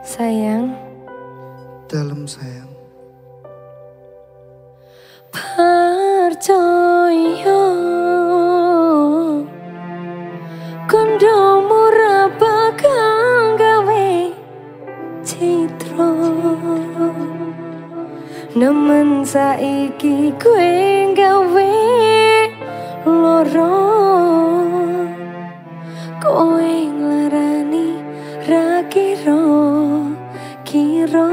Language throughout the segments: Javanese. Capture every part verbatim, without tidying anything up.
Sayang. Dalam sayang. Percaya kondo murah bakal gawe citra, nemen saiki kowe gawe loro, kowe nglarani ra kira-kira.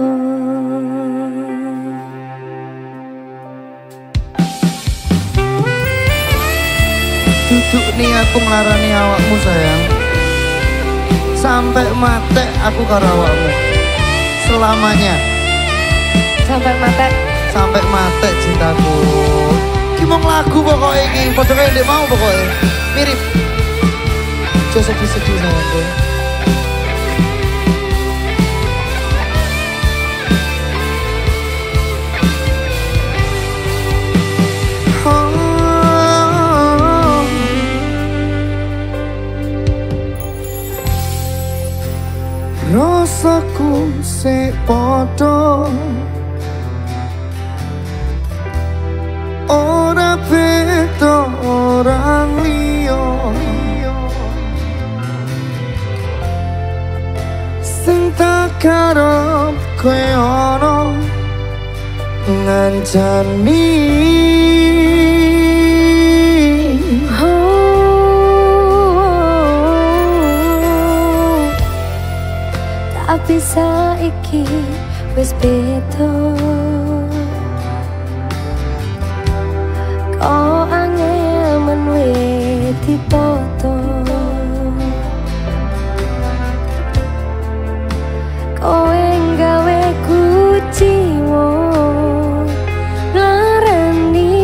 Duduk nih aku nglarani awakmu sayang. Sampai mate aku karo awakmu. Selamanya. Sampai mate. Sampai mate cintaku. Ki mong lagu pokoknya iki, padha kaya ndek mau pokoknya. Mirip. Aja sedih-sedih sayangku. Rasaku sik padha ora beda orang liya, sing tak karep kowe ana ngancani. Tapi saiki wis beda, kok angel men wis dipoto, kowe nggawe kuciwa larani.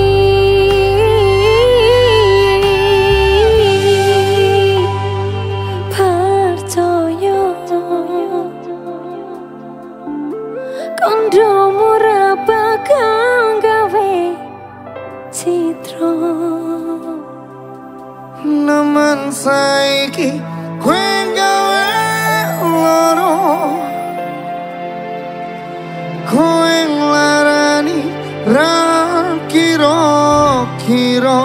Percaya kondo murah bakal gawe citra, nemen saiki kowe gawe loro, kowe nglarani ra kira-kira.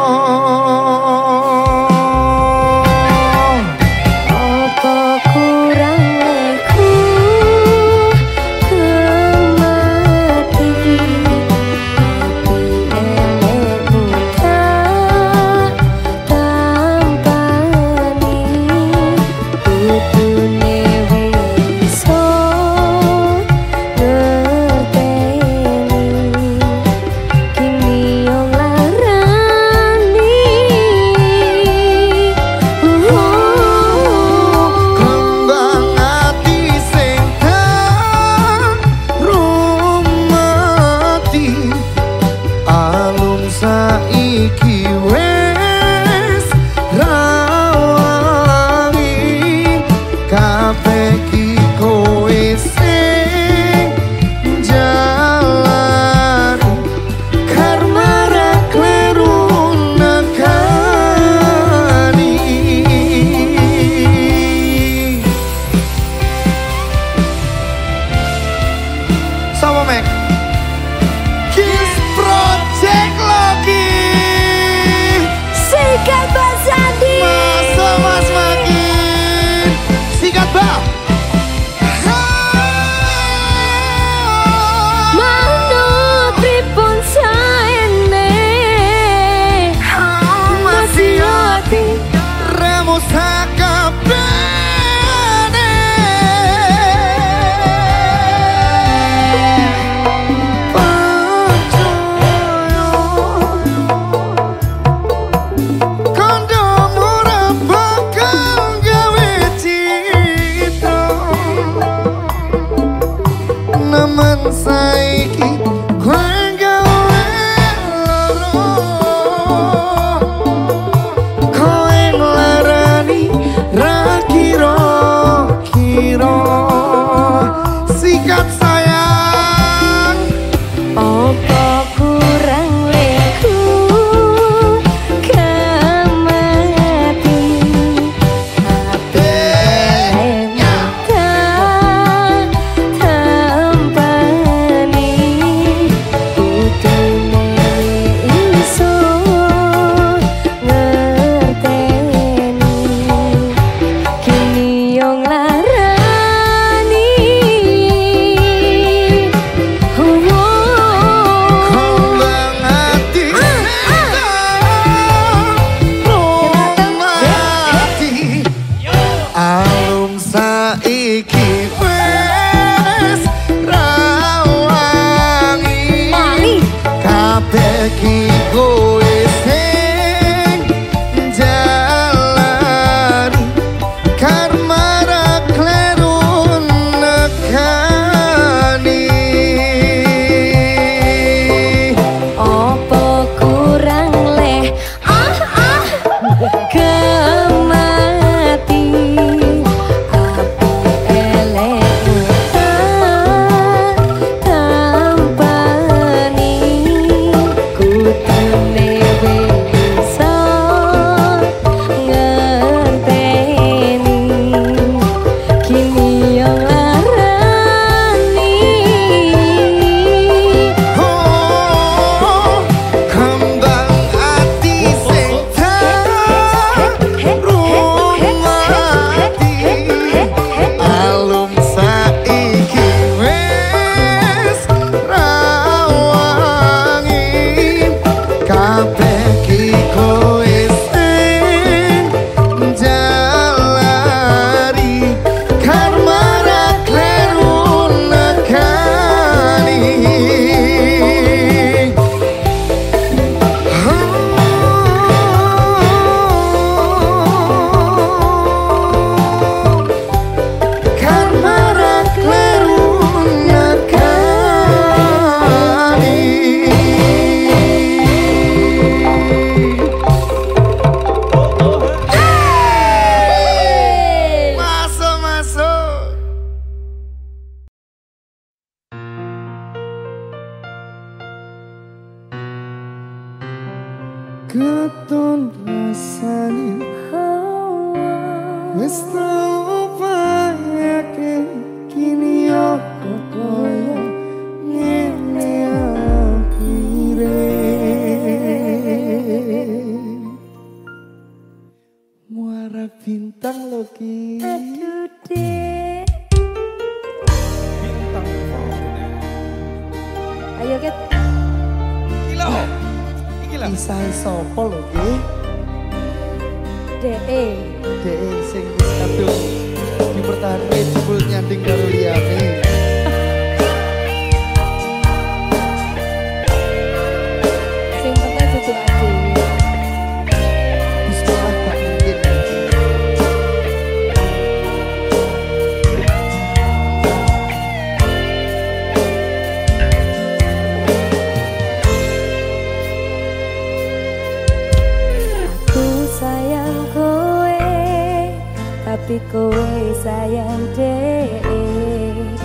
keton rasane oh, wis tau payake kini aku koyo ngene akhire muara bintang loki aduh dek Bintang ayo Ket Iki lho. Iki lho. isah sapa lho ki dek dek sing wis kadung dipertahanke jebul nyanding karo liyane sing penting duduk aja bismillah gak mungkin aku sayang kowe tapi kowe sayang dek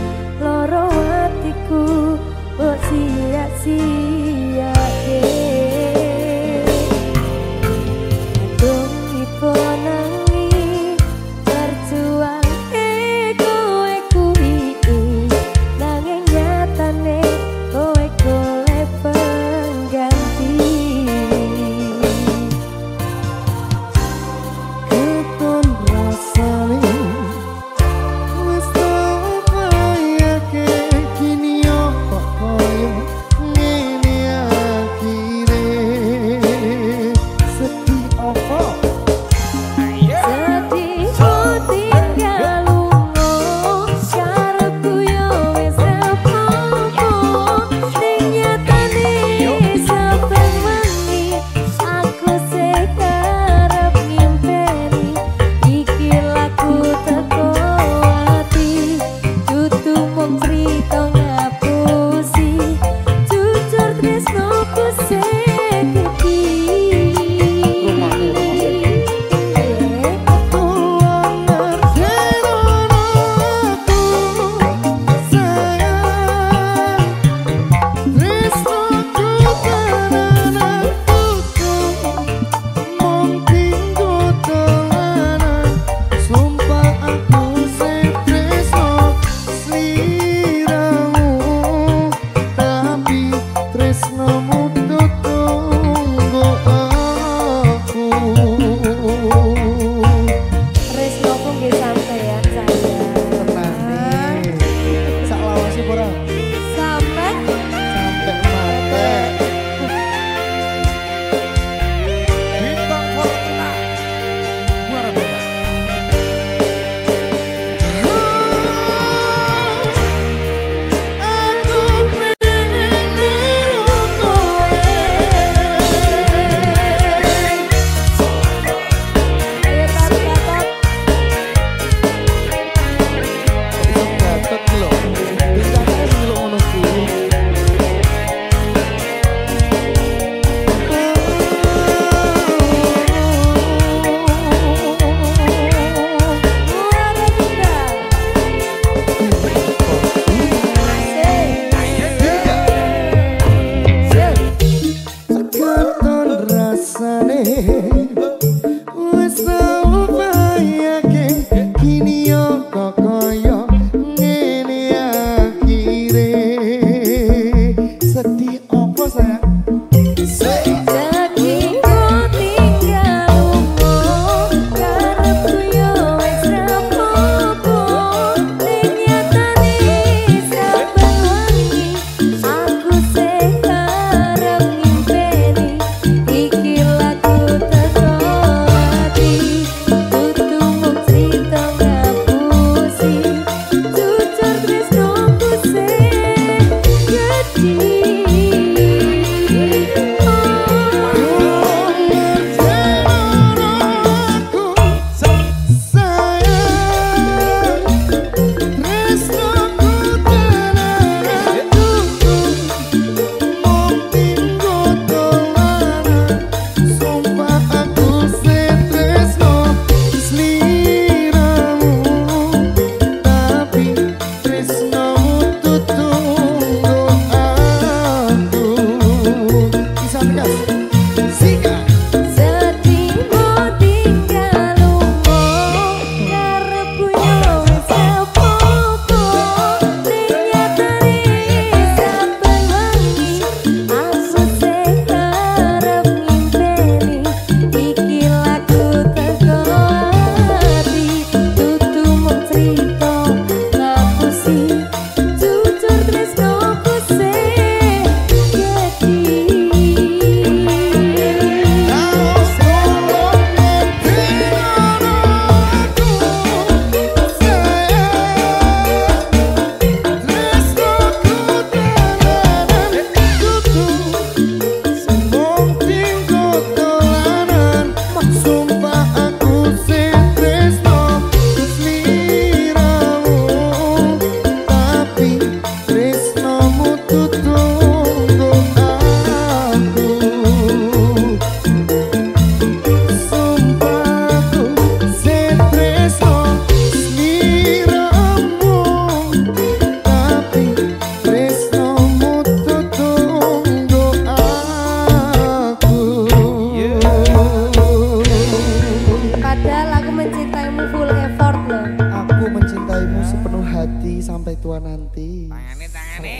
Tangane tangane.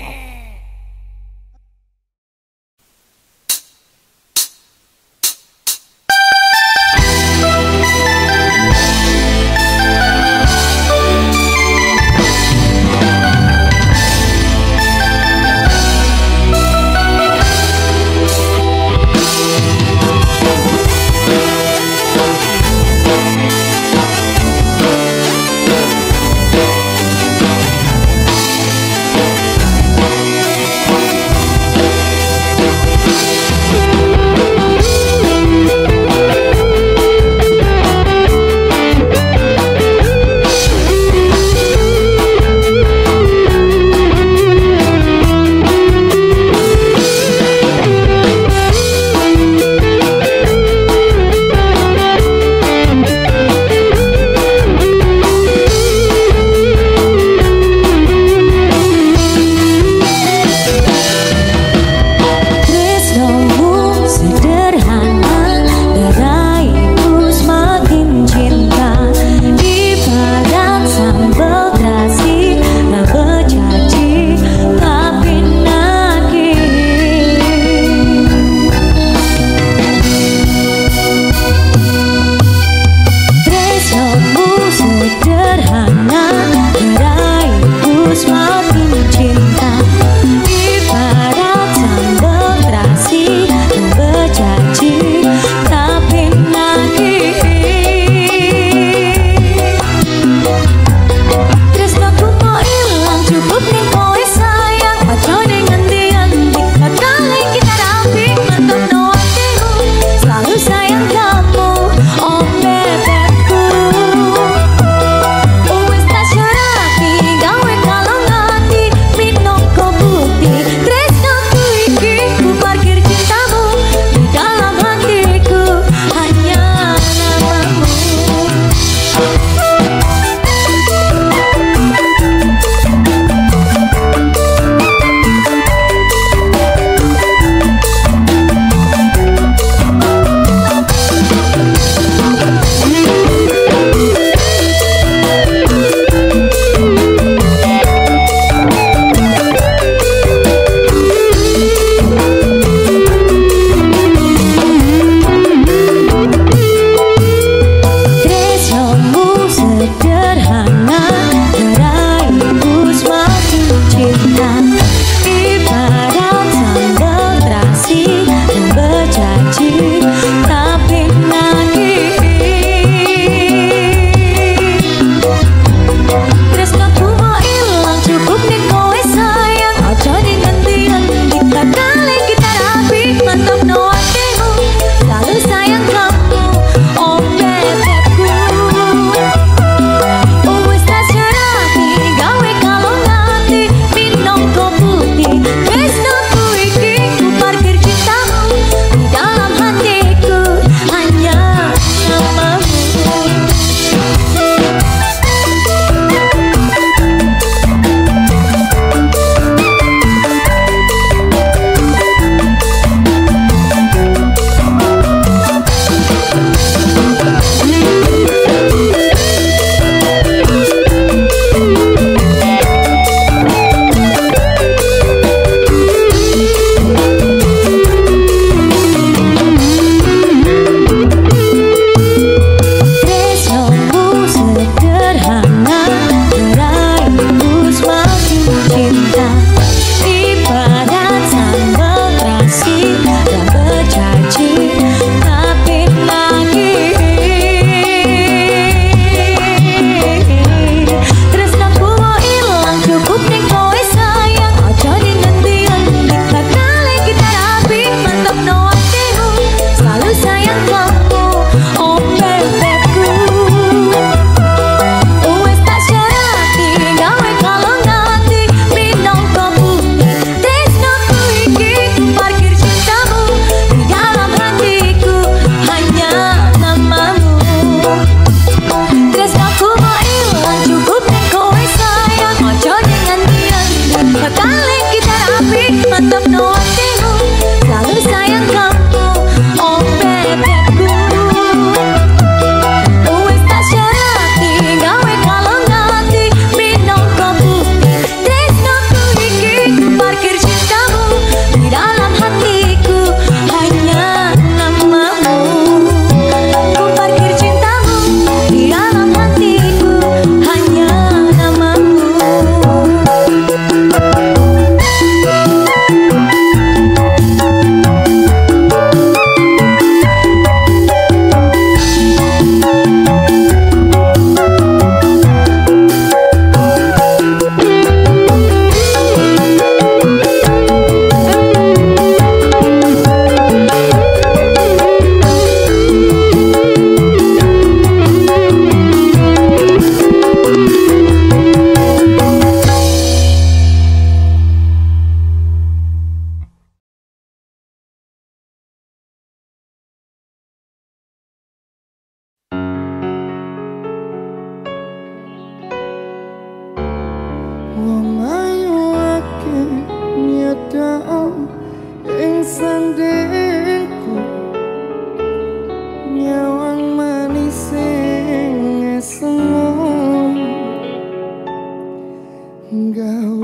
Thank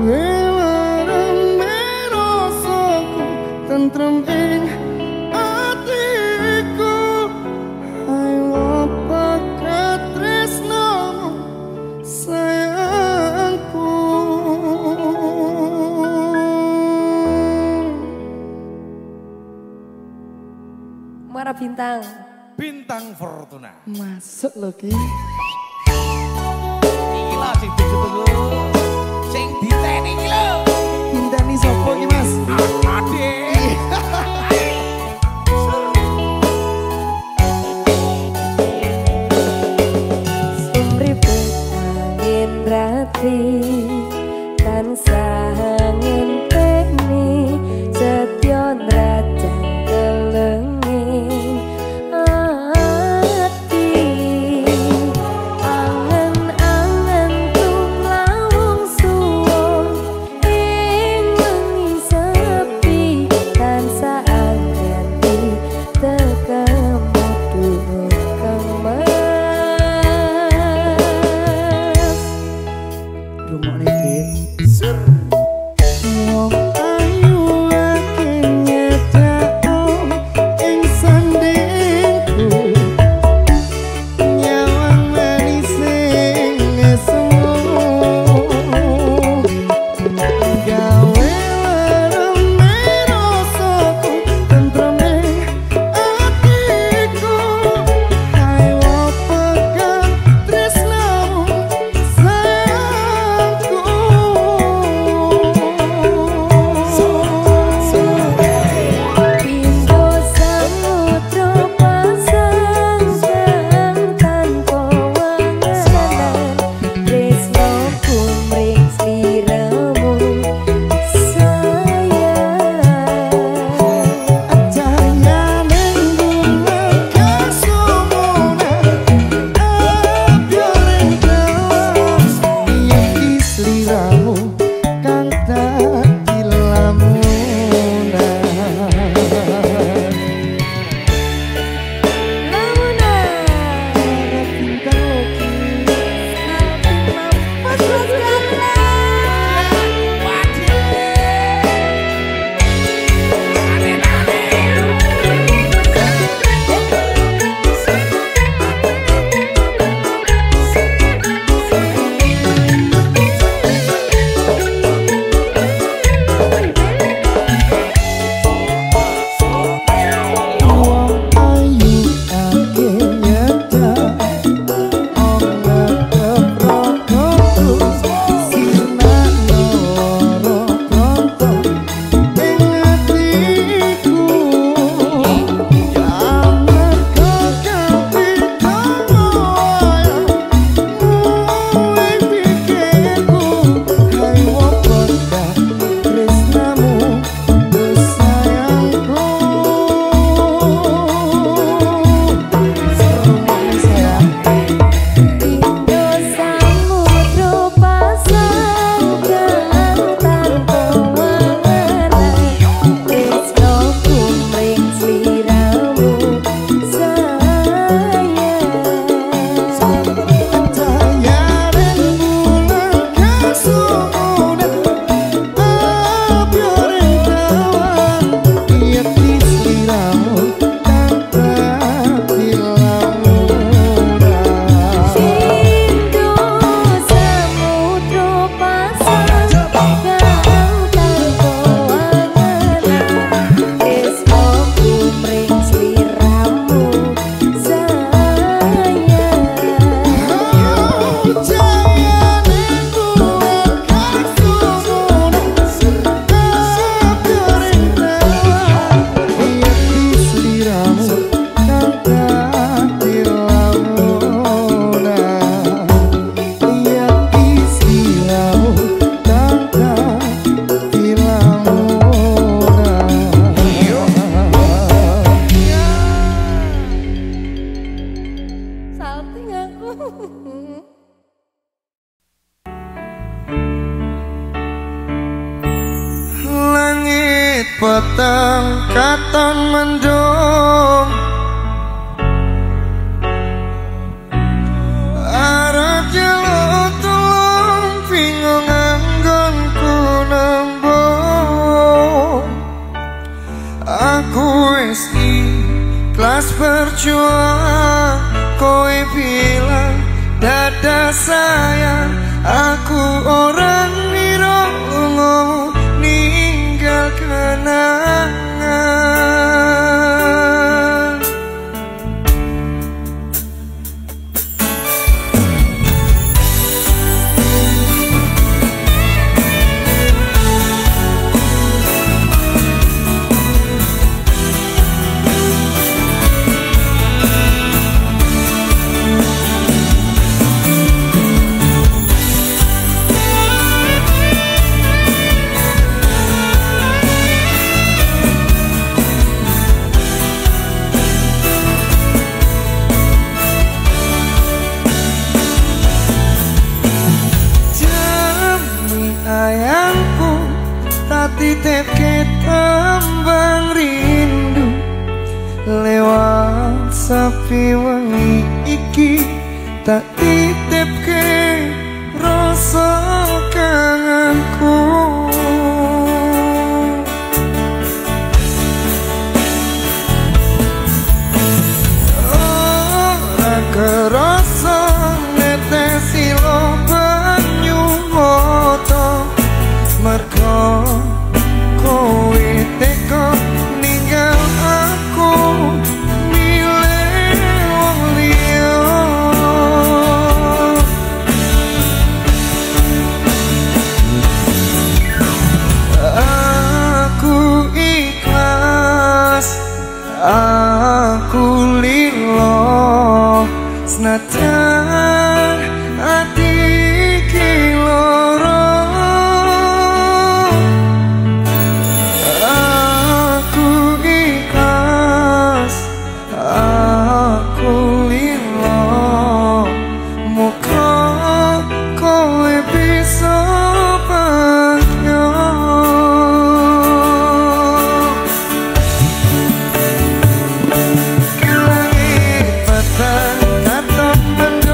tentrem ing atiku ayo pakat tresnamu sayangku Muara Bintang Bintang Fortuna masuk lagi iki lho sing ditunggu sing diteni iki lho Bintani sopo iki Mas Ade Rati tansah ngenteni setya nrajang kelenging ati angen-angen tumlawung suwung ing wengi sepi tansah anggati tekemu kang rumokne dik sur wong ayu akhirnya jauh ing sandingku nyawang manis sing esmu gawe lereme rasaku tentreme atiku ayo pegang tresnamu petang katon mendung arep jeluk tulung bingung anggonku Pas berjuang kowe bilang dada sayang, aku orang nirong ninggal kenangan. Sayangku tak titip tembang rindu lewat sepi wengi iki, tak titip ke rasa kangenku. Ora kerasa netesi lo banyu moto, mergo kowe teko ninggal aku milih wong liya. Aku ikhlas, aku lilo, senajan ati iki loro. Kata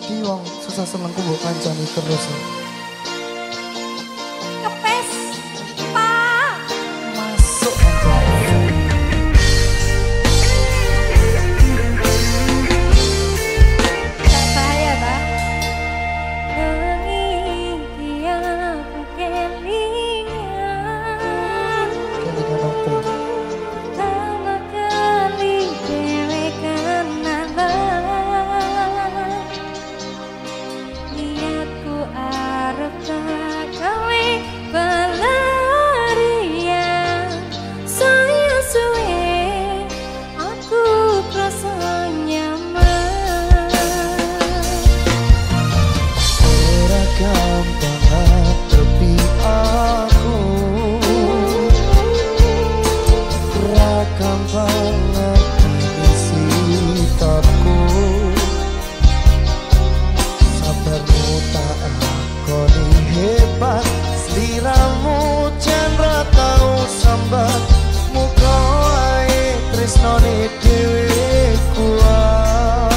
Ki wong susah senengku mbok kancani terus. Kepes, Pak. Masuk kancani. Tak bahaya, Pak. Wengi aku kelingan. Kelingan apa? Pertama kali dhewe kenalan. Niatku arep tak gawe pelarian. Saya suwe aku krasa nyaman. Ora gampang tapi aku ora gampang ngisi tapku. Sabarmu tak akoni hebat, sliramu jan ra tau sambat. Muga ae tresnane dhewe kuat.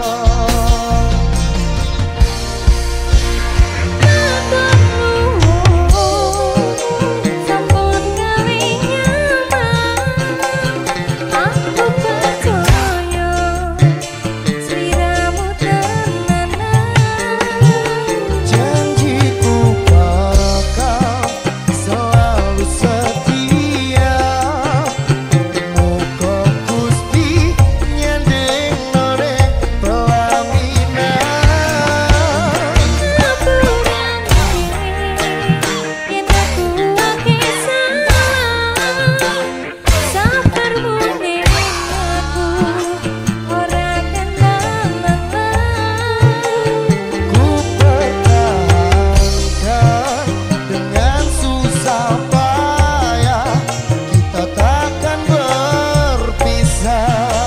Sampun gawe nyaman, aku percaya sliramu tenanan. Janjiku bakal selalu setia. Muga Gusti nyanding nore pelaminan. Aku ngerti yen aku akeh salah. Sabarmu ning aku ora kenal lelah. Ku pertahankan dengan susah payah, kita takkan berpisah.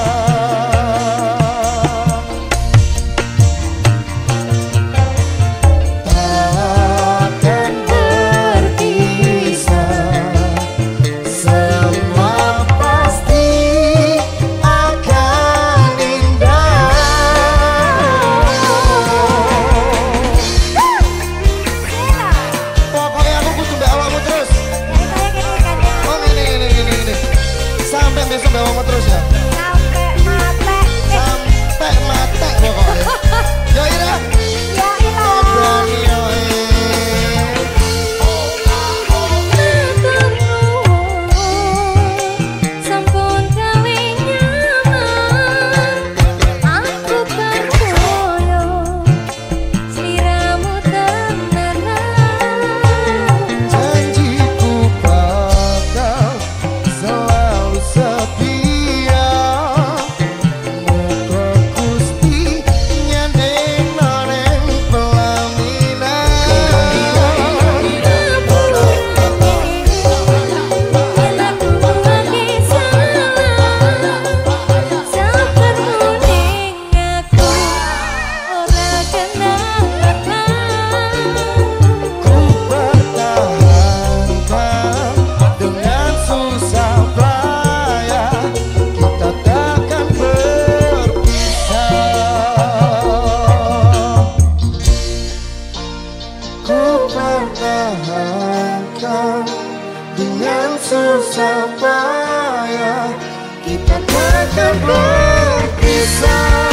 Takkan berpisah, semua pasti akan indah. Pokoknya aku kudu mbak awakmu terus. Oh ini ini ini ini. Sampai besok mbak awakmu terus ya. Sampai mati. Sampai mati pokoknya. Ya Ira. Ya ilah. Berani yo. Sampun gawe nyaman, aku percaya sliramu tenanan. Janjiku bakal selalu setia. Muga Gusti nyanding noneng pelaminan. Ku pertahankan dengan susah payah, kita takkan berpisah. Ku pertahankan dengan susah payah, kita takkan berpisah.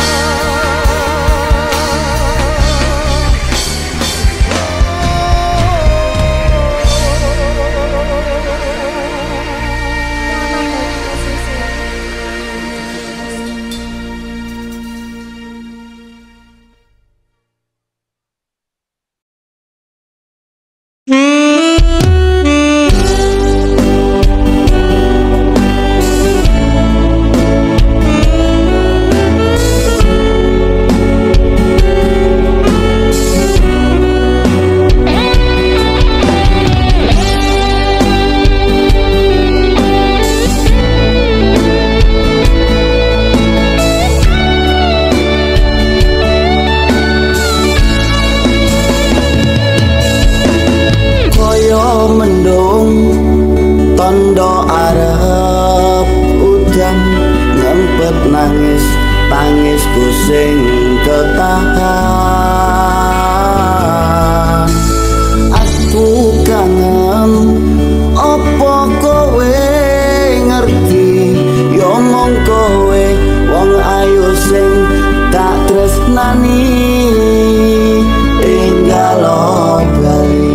tangisku sing ketahan. Aku kangen opo kowe ngerti, yo mong kowe wong ayu sing tak tresnani enggal bali.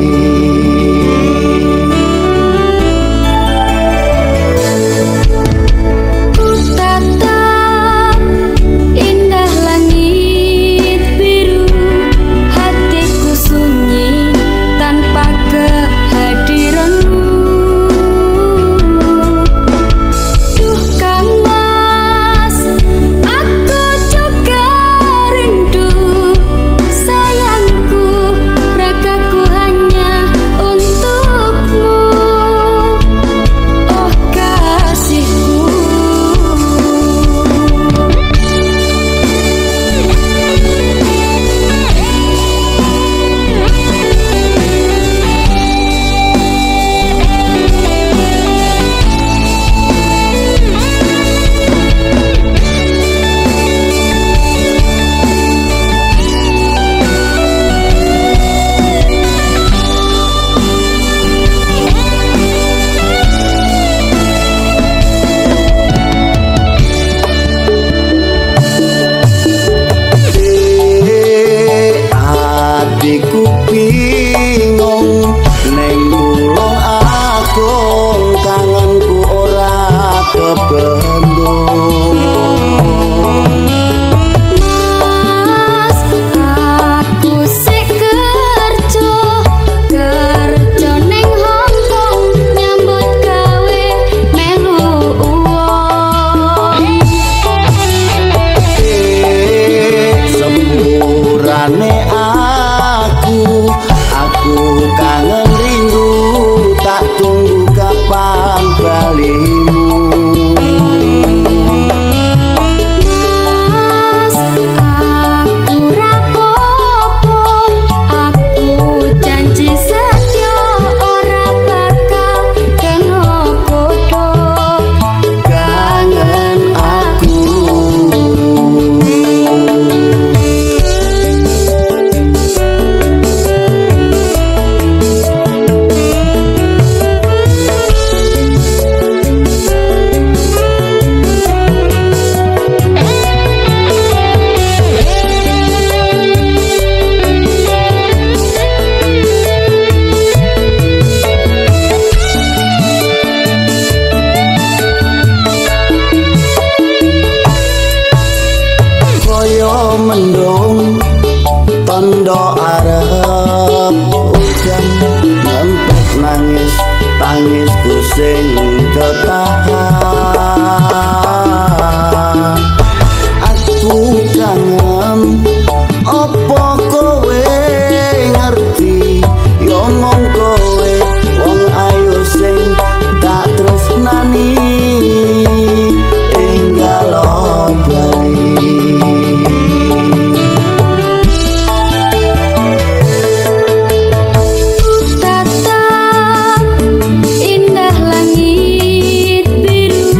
Mendung tondo arep hujan ngempet nangis tangisku sing ketahan. Aku kangen opo kowe ngerti, yo mong kowe wong ayu sing tak tresnani enggal bali. Indah langit biru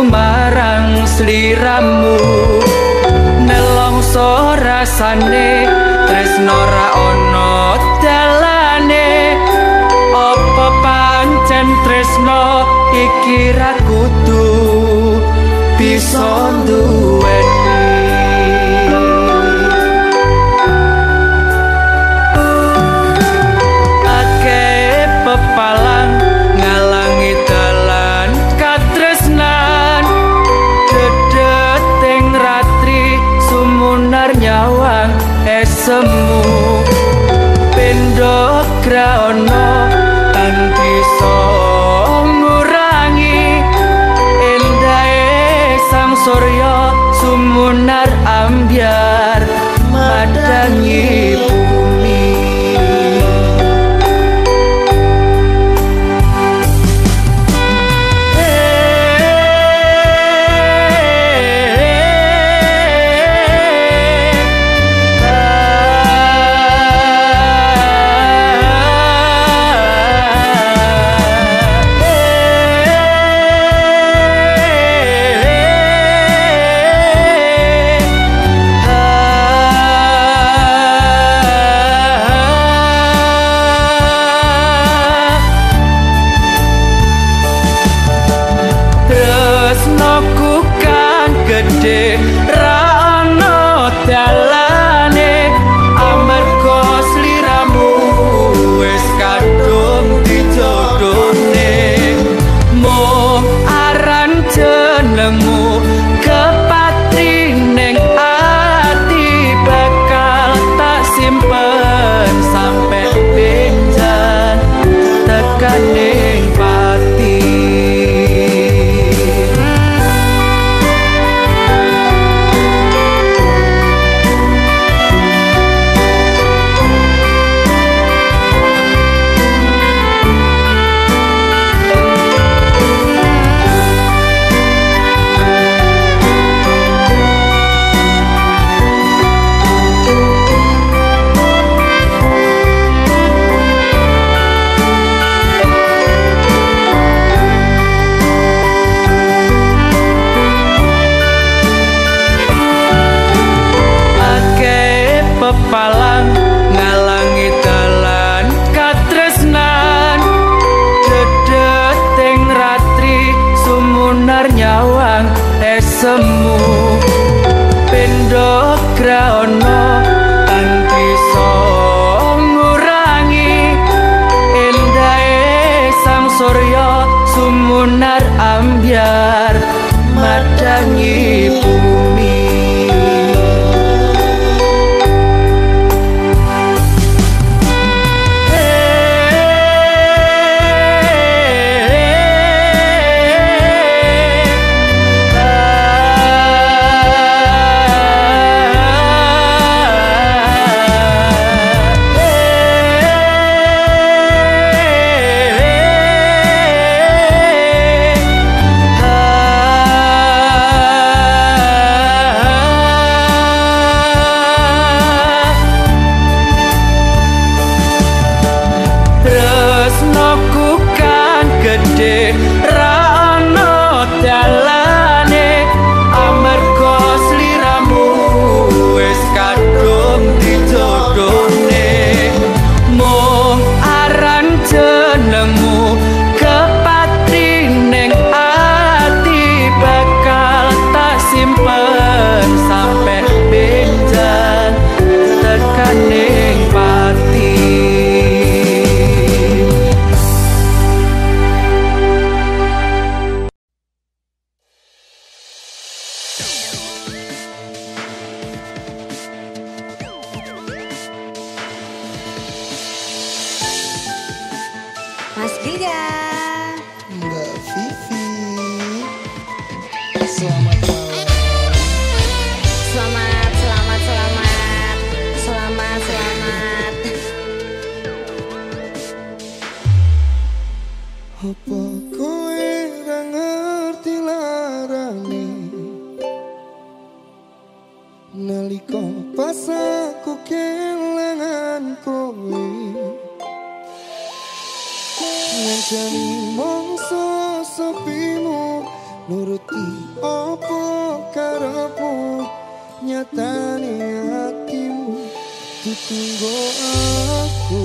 marang sliramu nelongso rasane tresno ra ono dalane apa pancen tresno iki ra kudu bisa duweni akeh pepalang ngalangi dalan katresnan dedet ing ratri sumunar nyawang esemu pendo graono tan bisa ngurangi endahe sang surya sumunar ambyar madangi bumi palang ngalangi dalan katresnan dedet ing ratri sumunar nyawang esemu pendo graono tan bisa ngurangi endahe sang surya sumunar ambyar madangi bumi Mas Giga, Mbak Vivi, selamat malam. selamat, selamat, selamat, selamat, selamat. Apa kowe ra ngerti larane nalika pas aku kelangan kowe ngajani mongso sepimu nuruti opo karepmu nyatane hatimu ditunggu aku.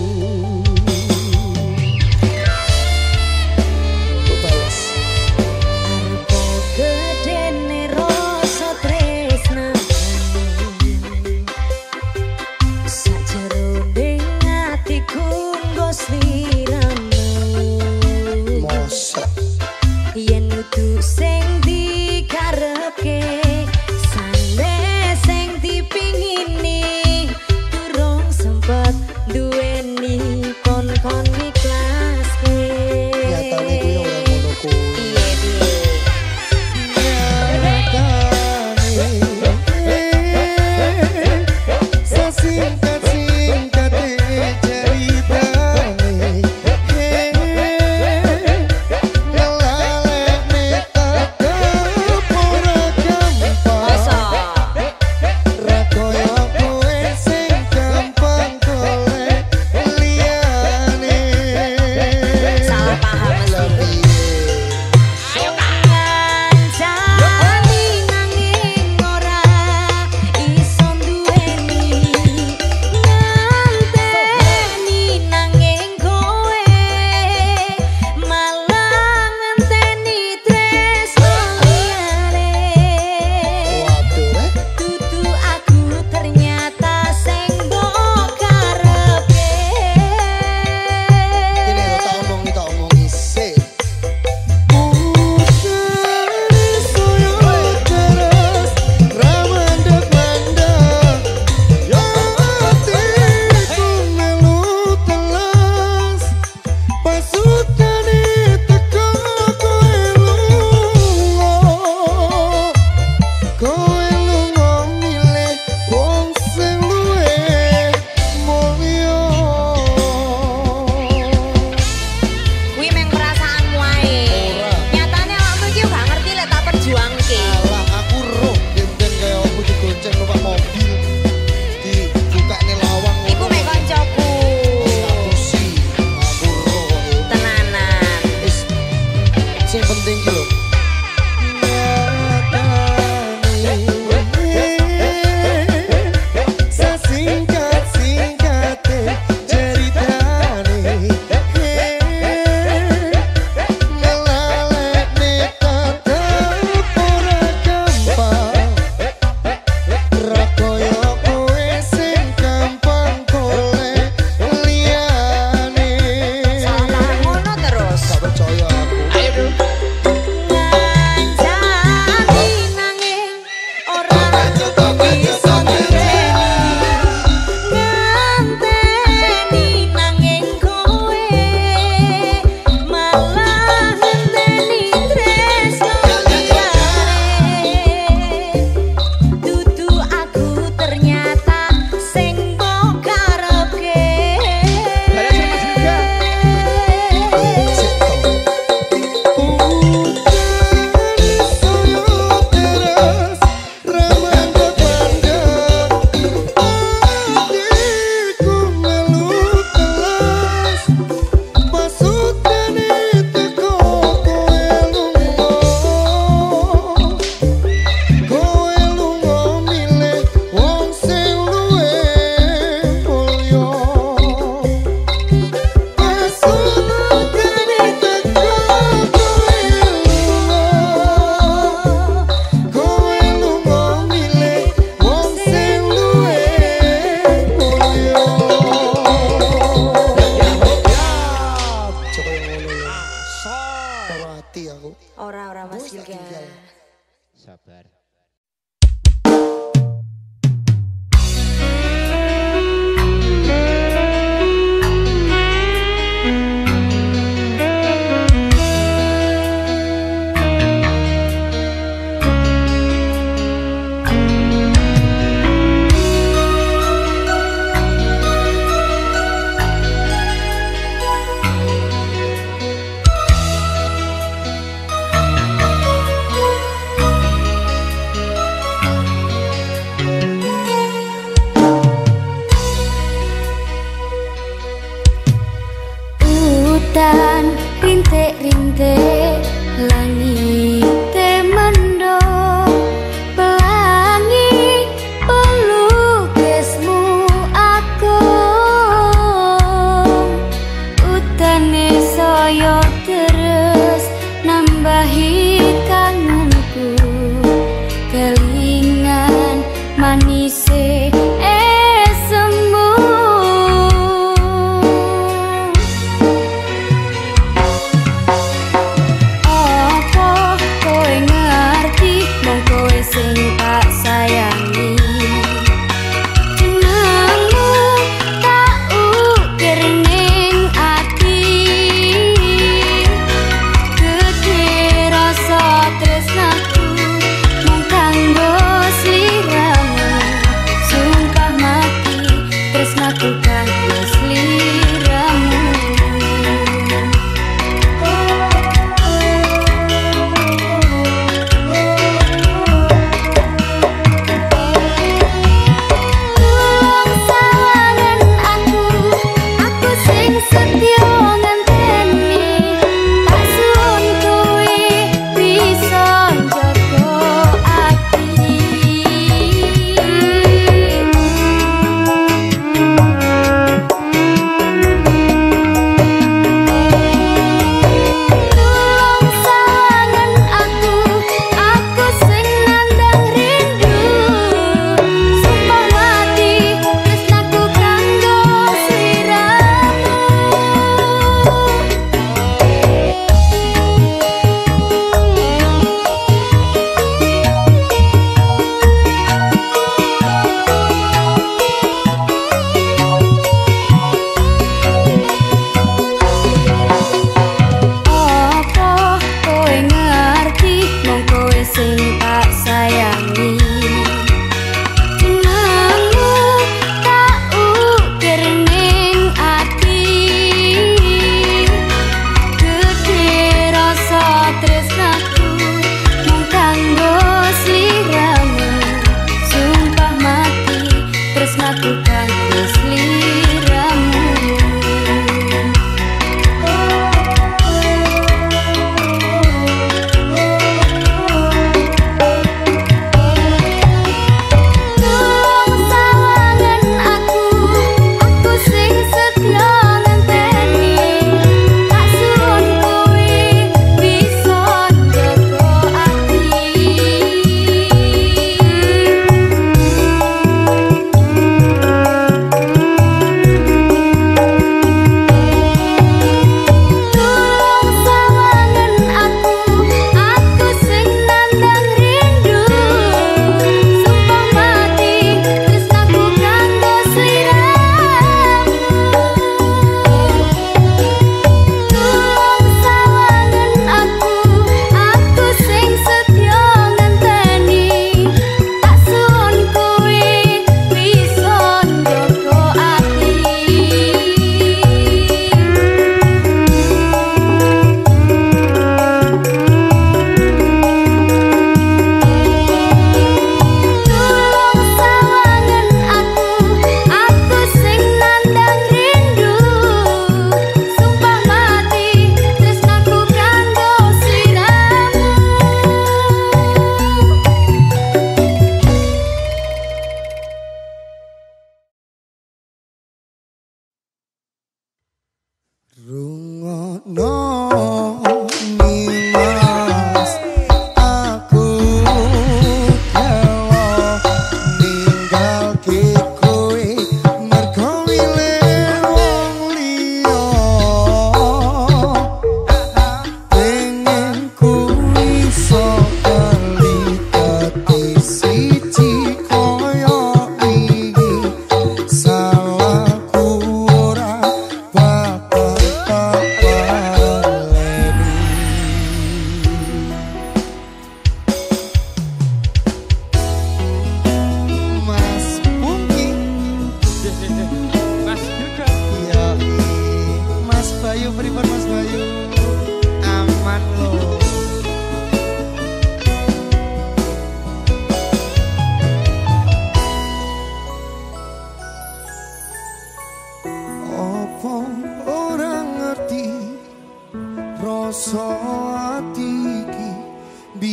Sabar.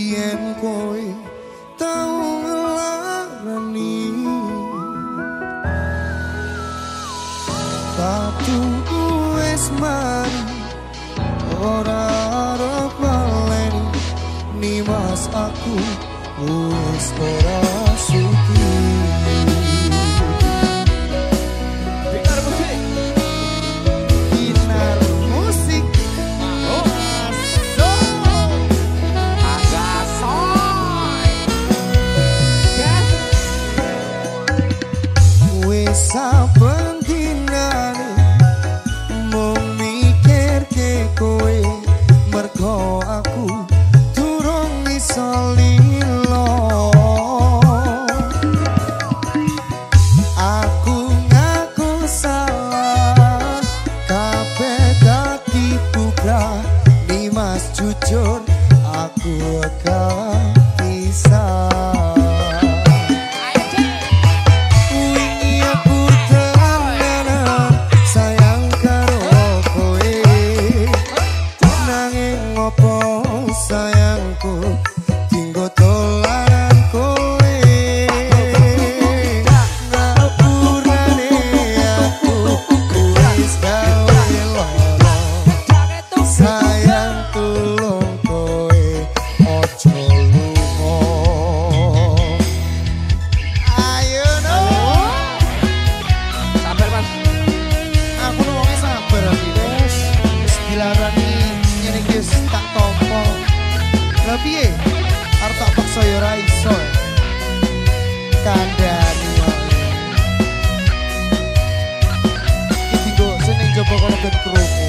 yen kowe tau ngelarani Satu wis mari ora arep baleni nimas aku wis ora suki Dengar musik. Binar musik Agak soy. wis saben dinane mung mikirke kowe mergo aku durung iso lilo aku ngaku salah kabeh dadi bubrah nimas jujur aku gak bisa wingi aku tenanan sayang karo kowe nanging ngopo sayangku tinggo dolanan kowe ngapurane aku wis gawe loro sayang tulung kowe ojo lunga ayo no Sabar mas. aku nu wonge sabar iki wis wis dilarani ngene iki wis tak tampa lha piye arep tak paksa ya ora iso kandhani iki dienggo seneng jopo kono ben krungu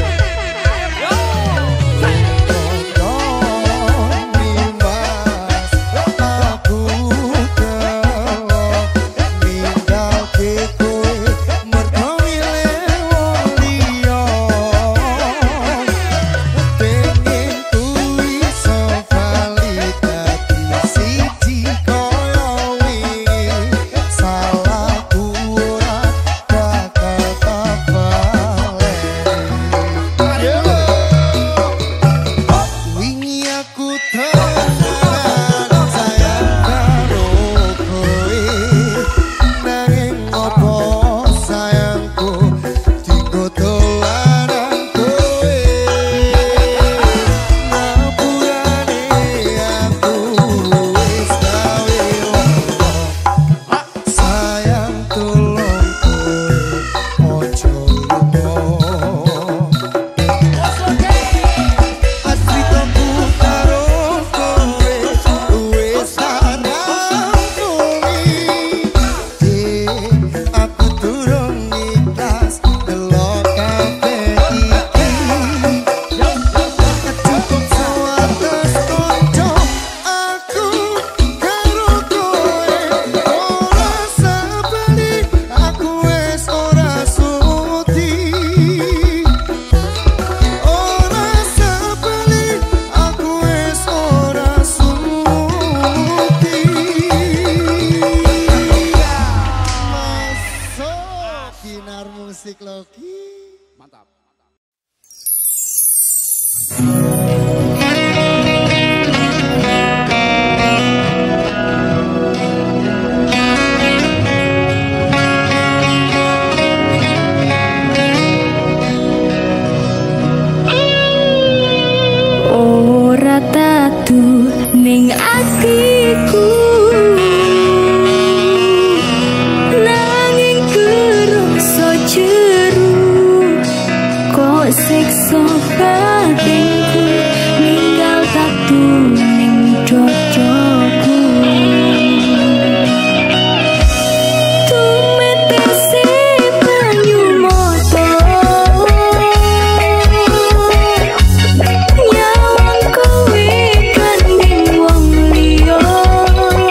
Mantap. Ora tatu ning atiku nanging kerasa jeru kok siksa batinku ninggal tatu ning dodoku tumetese banyu moto nyawang kowe kanding wong liya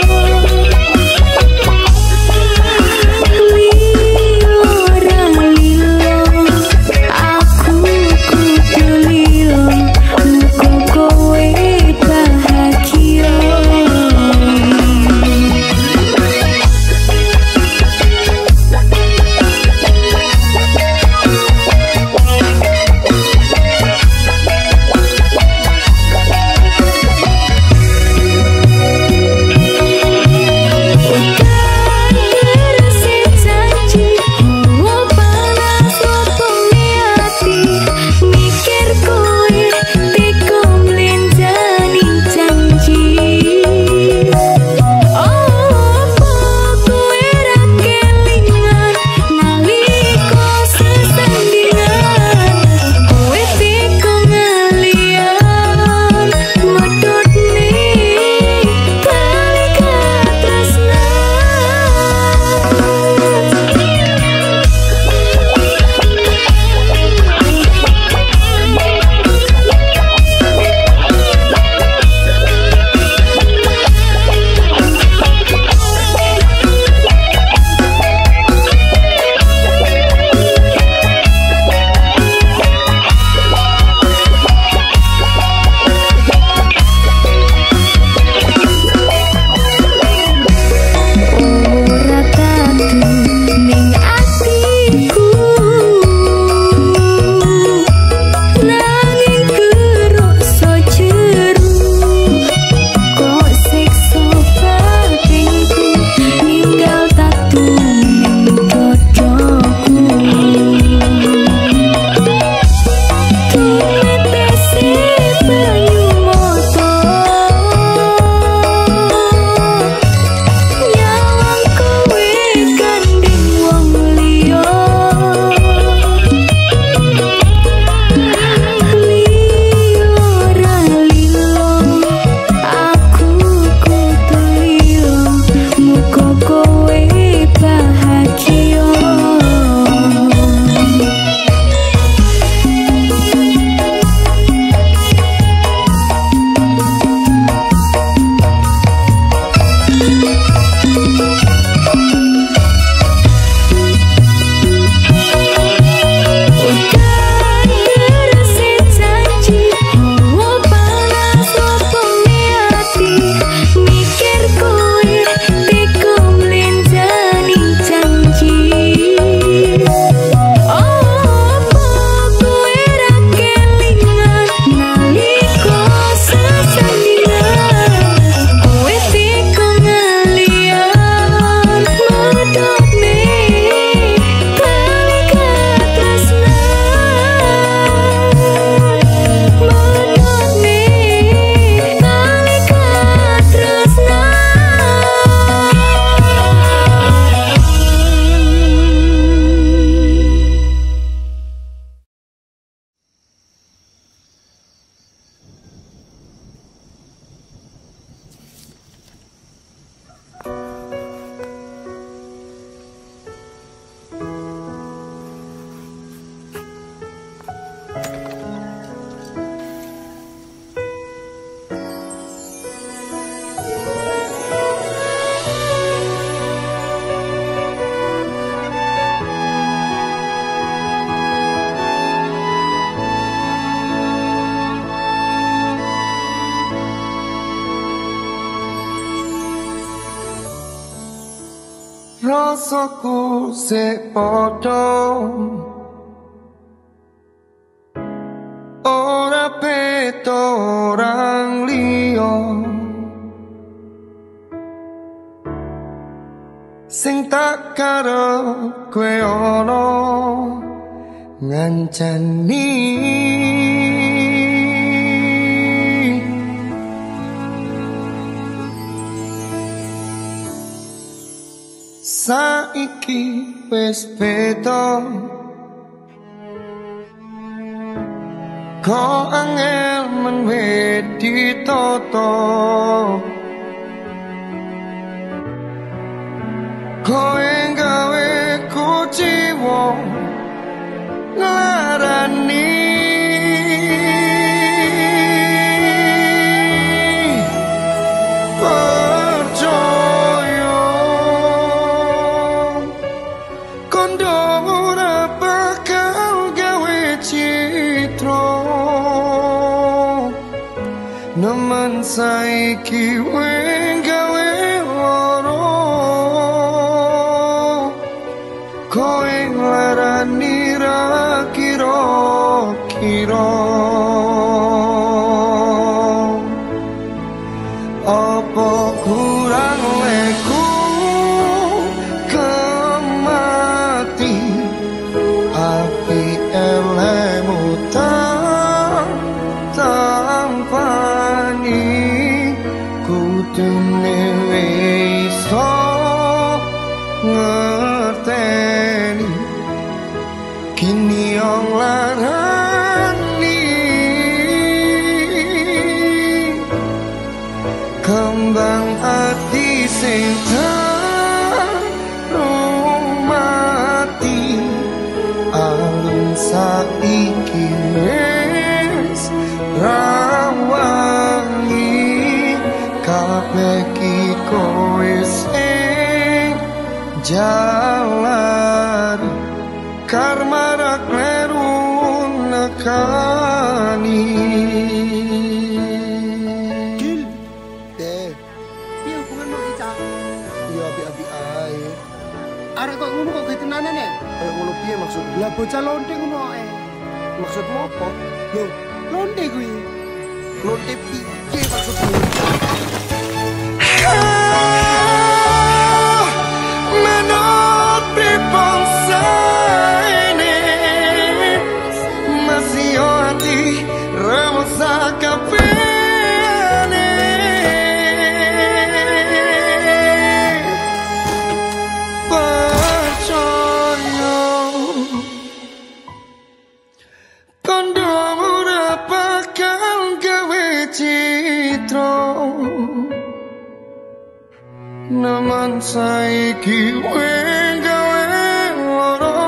rasaku sik padha ora beda orang liya sing tak karep kowe ana ngancani saiki wis beda kok angel men wedi toto kowe gawe kuciwa nglarani percaya kondo ora bakal gawe citra nemen saiki wing gawe loro kowe nglarani ra kira-kira apa kurang leku kemati api elemu tampani kudune iso ngerteni kini yang larani kembang hati sing mati alun saiki wis rawangi kabeh ki kowe sing jalan karma ra kleru nekani Gil deh piye hubunganmu Ica ya api-api ae arek kok ngono kok tenanan ya kayak ngono piye maksudmu lah bocah lonte ngono ae maksudmu apa lho lonte kuwi lonte piye maksudmu menot pripangsa ini masih hati remasa kapene percaya kondo ora bakal gawe citra naman saiki wing gawe loro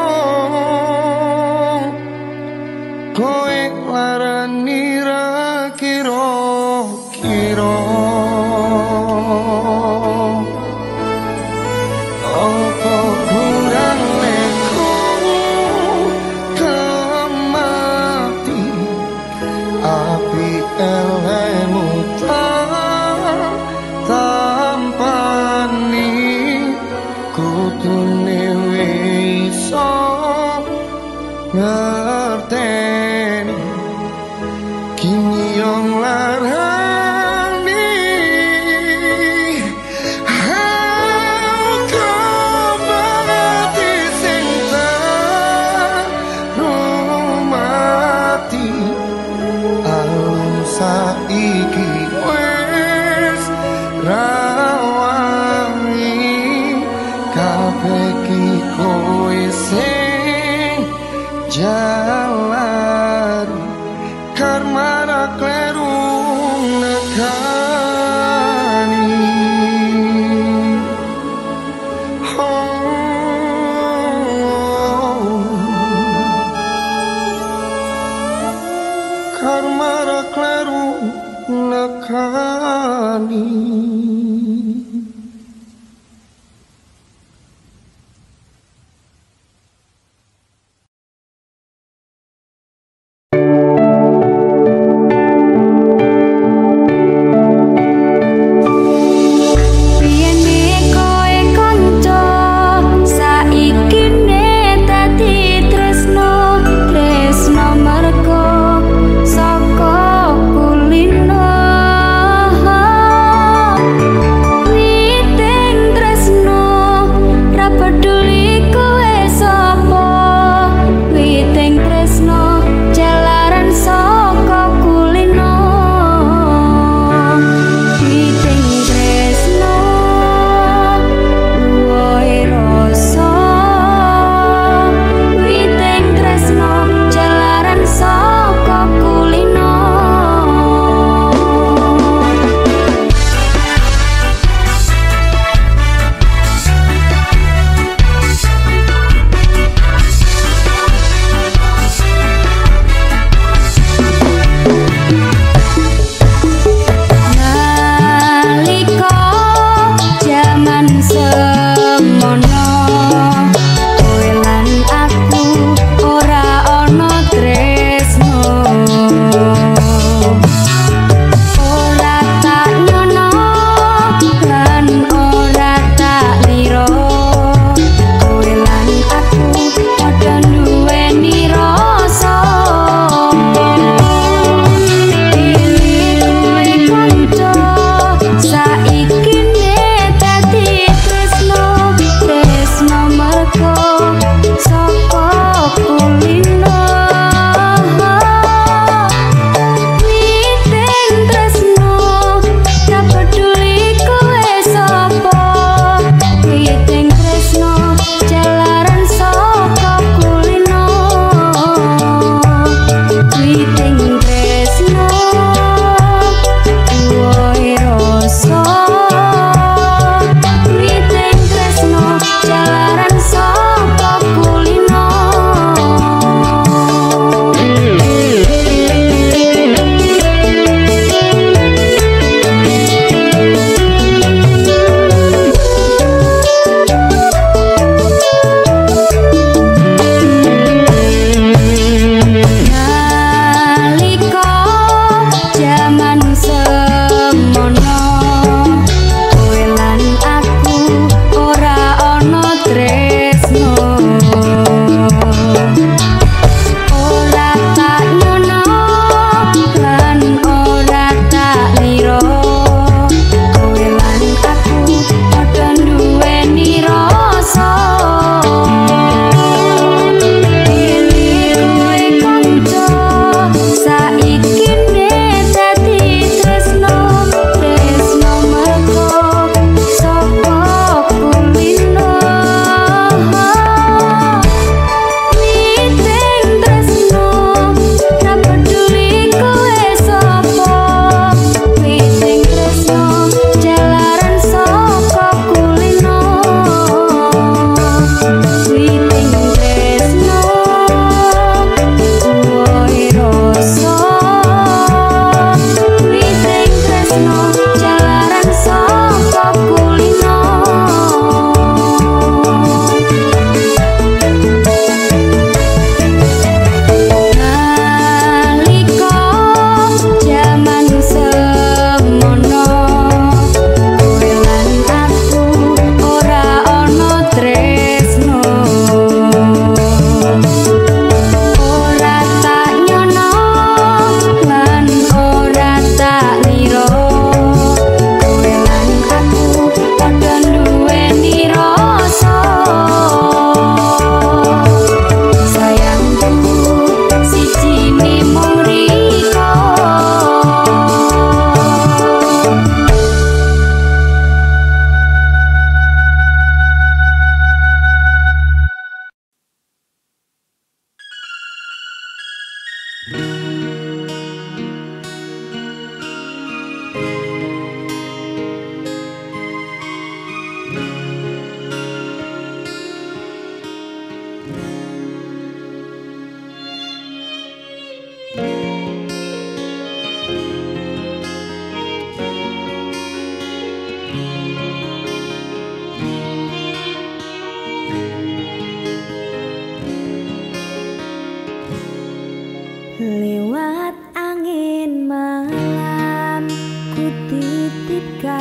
kowe larani ra kira-kira apa kurang leku kemati api elemu tampani kudune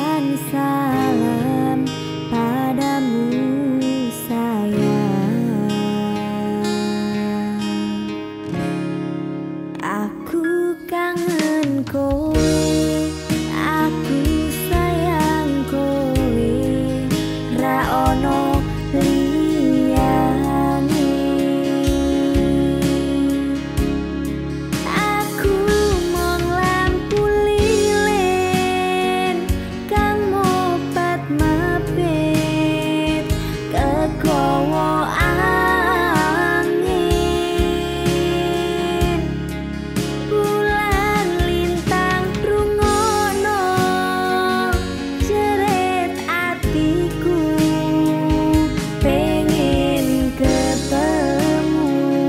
titipkan salam padamu sayang. Aku kangen kowe, aku sayang kowe, ra ono liyane. Aku mong lampu lilin kang mopat mabit kegawa angin. Bulan lintang rungono jerit atiku pengen ketemu.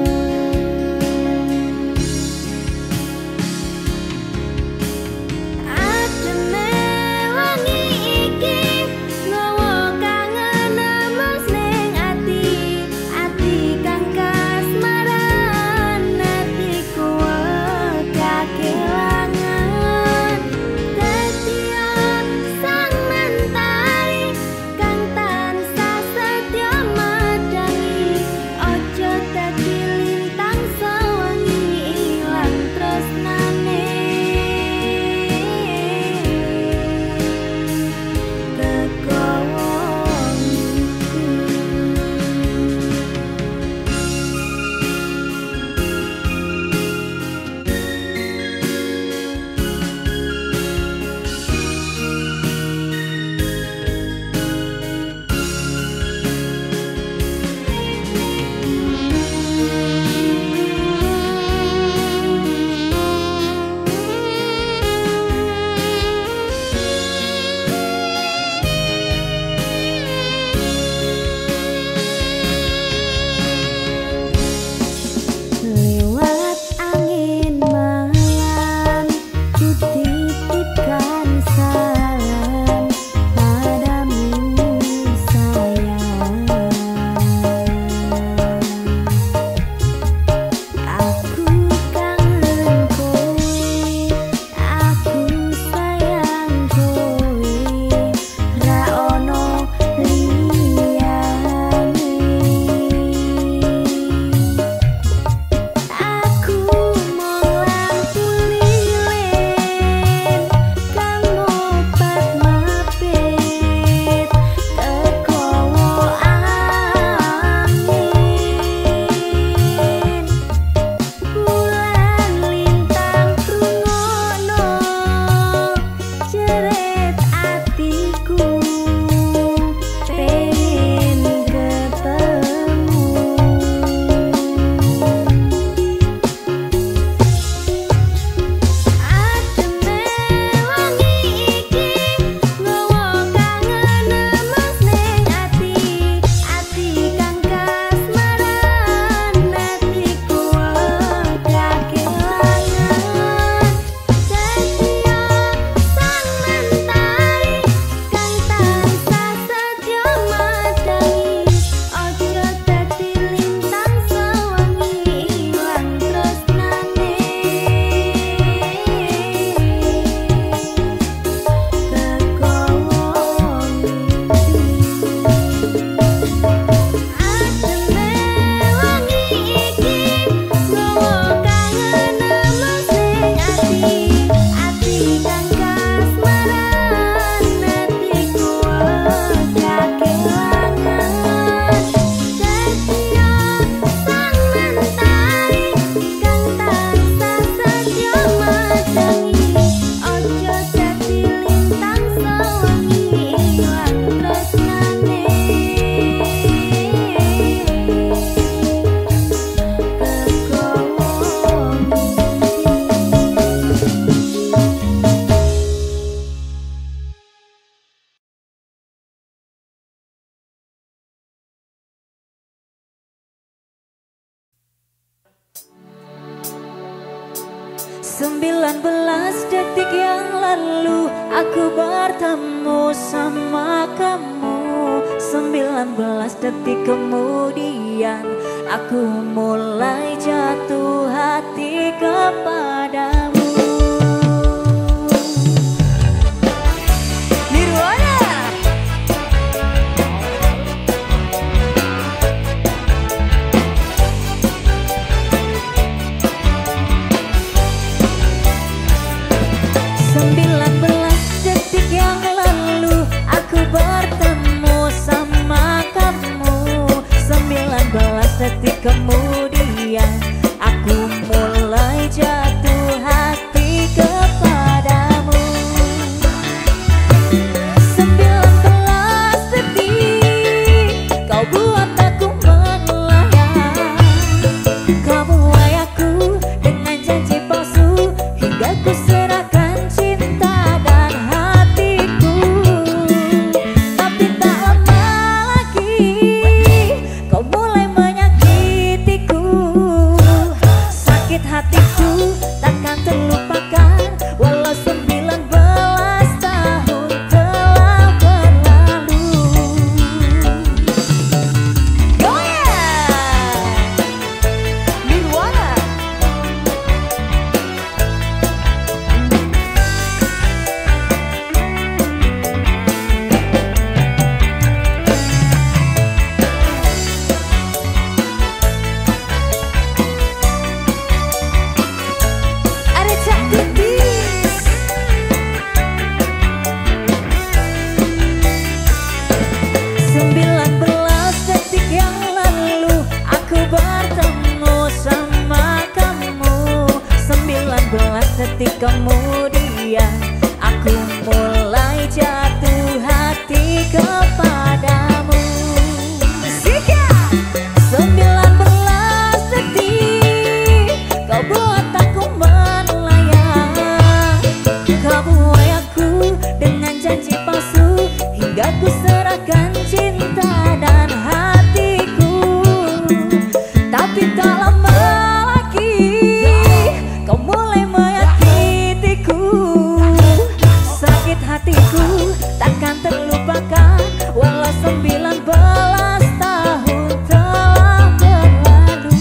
Ademe wangi iki nggawa kangen emas ning ati, ati kang kasmaran, atiku wegah kelangan. Setia sang mentari kang tansah setya madangi, ojo dadi lintang sawangi ilang tresnane. Lewat angin malam ku titipkan salam padamu sayang. Aku kangen kowe, aku sayang kowe, ra ono liyane. Aku mong lampu lilin kang mopat mabit kegawa angin. Bulan lintang rungono jerit atiku pengen ketemu. Ademe wangi iki nggawa kangen emas ning ati, ati kang kasmaran, atiku wegah kelangan. Setia sang mentari kang tansah setya madangi, ojo dadi lintang sawangi ilang tresnane. Ademe wangi iki nggawa kangen emas ning ati, ati kang kasmaran, atiku wegah kelangan. Setia sang mentari kang tansah setya madangi, ojo dadi lintang sawangi ilang tresnane. Sembilan belas detik yang lalu aku bertemu sama kamu. Sembilan belas detik kemudian aku mulai jatuh hati kepadamu. Di Sembilan belas detik yang lalu aku bertemu sama kamu. Sembilan belas detik kemudian aku mulai jatuh hati kepadamu. Sembilan belas detik kau buat aku melayang. Kau buai aku dengan janji palsu hingga ku serahkan cinta dan hatiku. Tapi tak lama lagi kau mulai menyakitiku. Sakit hatiku takkan terlupakan walau sembilan belas tahun telah berlalu.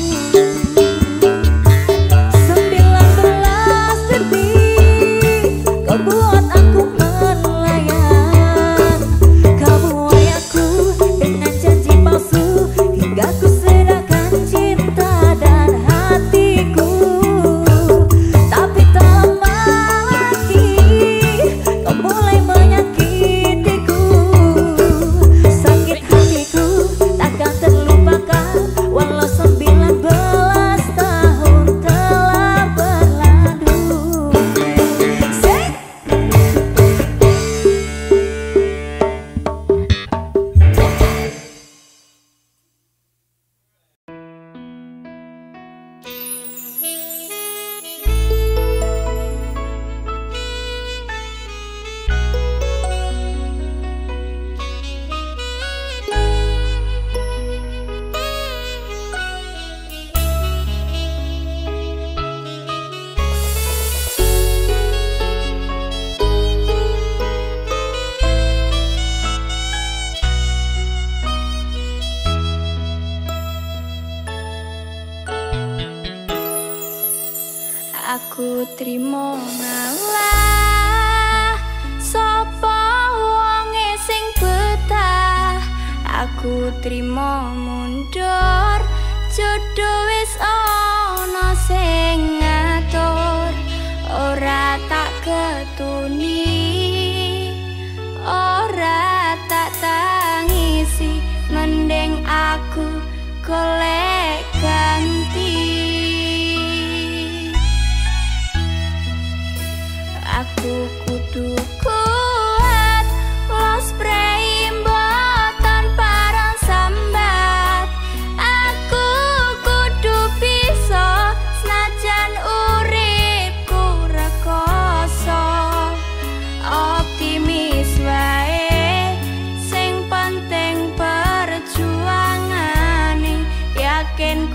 Sembilan belas detik kau buat aku melayang. Kau buai aku dengan janji palsu hingga ku serahkan cinta dan hatiku. Tapi tak lama lagi kau mulai menyakitiku. Sakit hatiku takkan terlupakan walau sembilan belas tahun telah berlalu. Say. Aku trimo ngalah sapa wonge sing betah. Aku trimo mundur jodoh wis ana sing ngatur. Ora tak ketuni, ora tak tangisi, mending aku golek ganti. Aku kudu kuat, los preimbotan parang sambat. Aku kudu bisa senajan uripku rekoso. Optimis wae, sing penting perjuangane. Yakin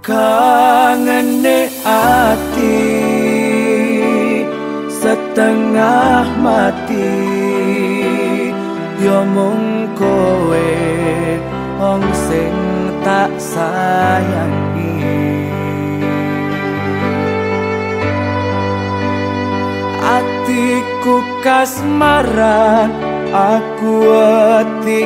Kangene ati setengah mati, yo mung kowe wong sing tak sayangi. Atiku kasmaran, aku ati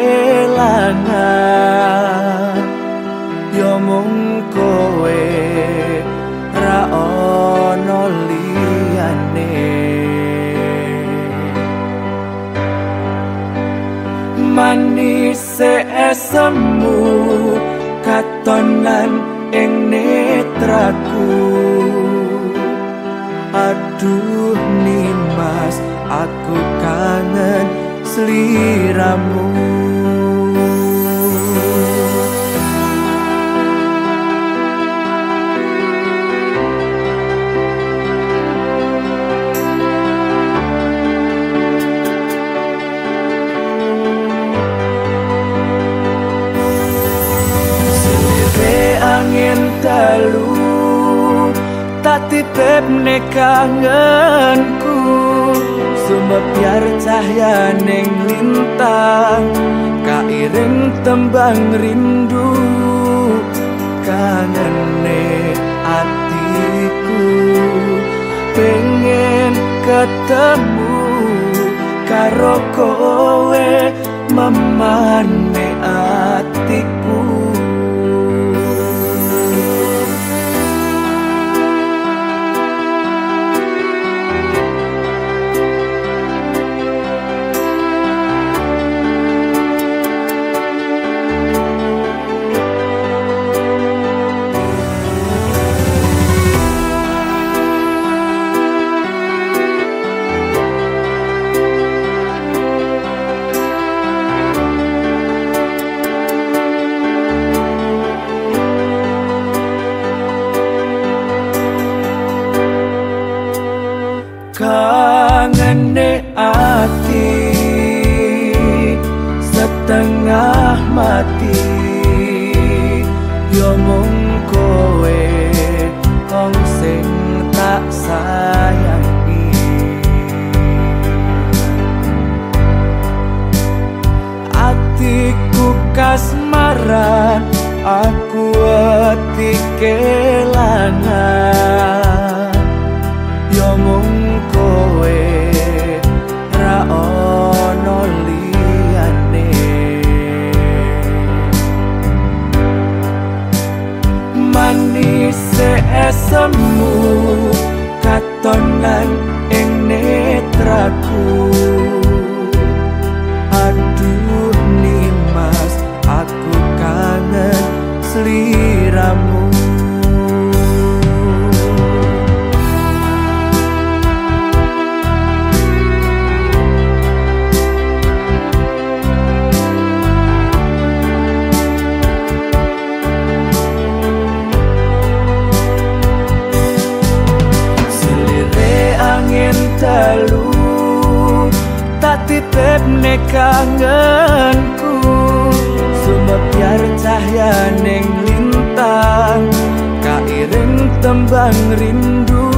kelangan, yo mung kowe ra ono liyane. Manise esemu katonan ing netraku. Aduh Nimas, aku kangen sliramu. Angin dalu tak titip ne kangenku, sumebyar cahya ning lintang, kairing tembang rindu. Kangene atiku pengen ketemu karo kowe, memane atiku. Kangene ati setengah mati, yo mung kowe wong sing tak sayangi. Atiku kasmaran, aku ati kelangan, yo mung kowe ra ono liyane. Manise esemu katonan ing netraku. Aduh Nimas, aku kangen sliramu. Dalu tak titip ne kangenku, sumebyar cahya ning lintang, kairing tembang rindu.